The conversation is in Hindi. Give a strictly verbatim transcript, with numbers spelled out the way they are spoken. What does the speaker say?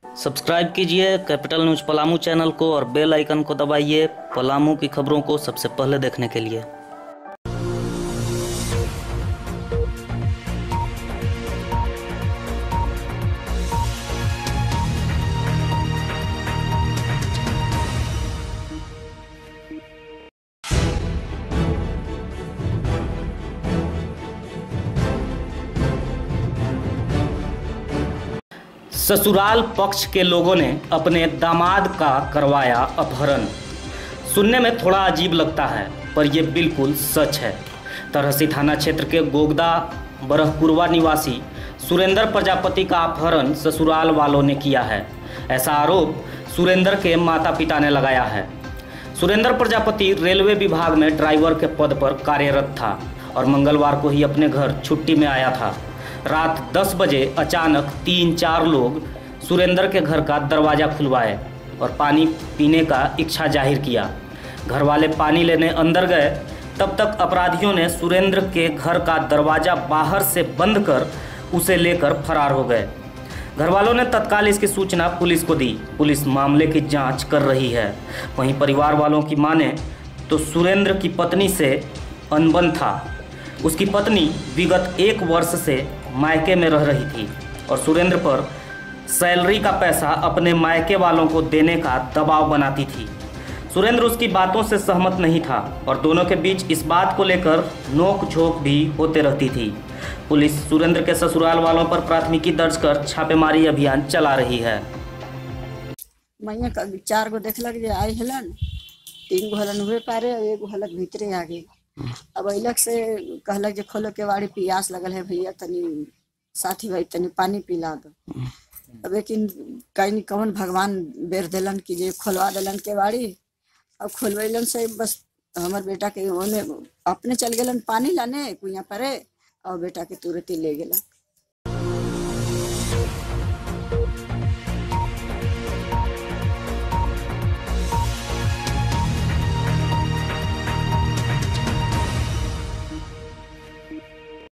सब्सक्राइब कीजिए कैपिटल न्यूज पलामू चैनल को और बेल आइकन को दबाइए पलामू की खबरों को सबसे पहले देखने के लिए। ससुराल पक्ष के लोगों ने अपने दामाद का करवाया अपहरण। सुनने में थोड़ा अजीब लगता है पर यह बिल्कुल सच है। तरहसी थाना क्षेत्र के गोगदा बरहपुरवा निवासी सुरेंद्र प्रजापति का अपहरण ससुराल वालों ने किया है। ऐसा आरोप सुरेंद्र के माता पिता ने लगाया है। सुरेंद्र प्रजापति रेलवे विभाग में ड्राइवर के पद पर कार्यरत था और मंगलवार को ही अपने घर छुट्टी में आया था। रात दस बजे अचानक तीन चार लोग सुरेंद्र के घर का दरवाज़ा खुलवाए और पानी पीने का इच्छा जाहिर किया। घर वाले पानी लेने अंदर गए, तब तक अपराधियों ने सुरेंद्र के घर का दरवाज़ा बाहर से बंद कर उसे लेकर फरार हो गए। घर वालों ने तत्काल इसकी सूचना पुलिस को दी। पुलिस मामले की जांच कर रही है। वहीं परिवार वालों की माने तो सुरेंद्र की पत्नी से अनबन था। उसकी पत्नी विगत एक वर्ष से मायके में रह रही थी और सुरेंद्र पर सैलरी का पैसा अपने मायके वालों को देने का दबाव बनाती थी। सुरेंद्र उसकी बातों से सहमत नहीं था और दोनों के बीच इस बात को लेकर नोक झोंक भी होते रहती थी। पुलिस सुरेंद्र के ससुराल वालों पर प्राथमिकी दर्ज कर छापेमारी अभियान चला रही है। मैया चार गो देखलक जे आई हलन, तीन गो हलन हुए पारे और एगो हलक भीतरे आ गई। अब अइलक से कहलक जे खोलो के वाड़ी पियास लगल है भैया, तनी साथी भाई तनी पानी पिला दो। अब लेकिन कहीं कौन भगवान बेर दिलन कि जे खोलवा दिलन के वाड़ी। अब खोलवेलन से बस हमार बेटा के ओने अपने चल गलन पानी लाने कुइया परे और बेटा के तुरंत ही ले गेला।